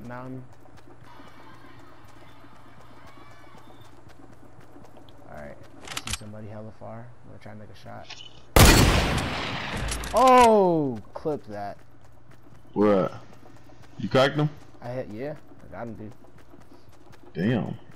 mountain. Alright, I see somebody hella far. I'm gonna try and make a shot. Oh! Clip that. Where at? You cracked him? I hit, yeah. I got him, dude. Damn.